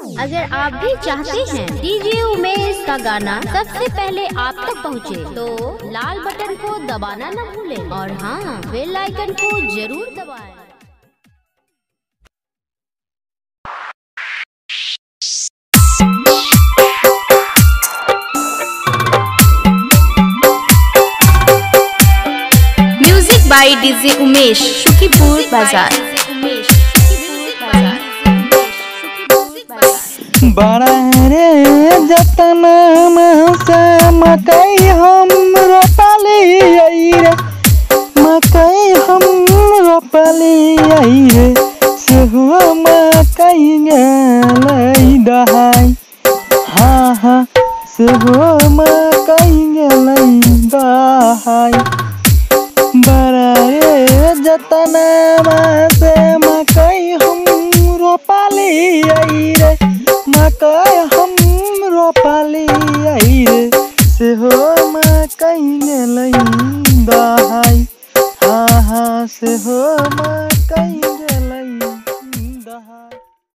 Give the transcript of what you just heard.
अगर आप भी चाहते हैं डीजे उमेश का गाना सबसे पहले आप तक पहुंचे, तो लाल बटन को दबाना न भूलें और हाँ, बेल आइकन को जरूर दबाएं। Music by DJ Umesh, Shukipur Bazar. बड़ा रे जतना से मकई हम रोपली रे, मकई हम रोपली रे, सेहो मकई गेलै दहाई। हाँ हाँ सेहो मकई गेलै दहाई। बड़ा रे जतना से मकई हम रोपली रे, मकई हम रोपली रे, सेहो मकई गेलै दहाई। हाँ हाँ सेहो मकई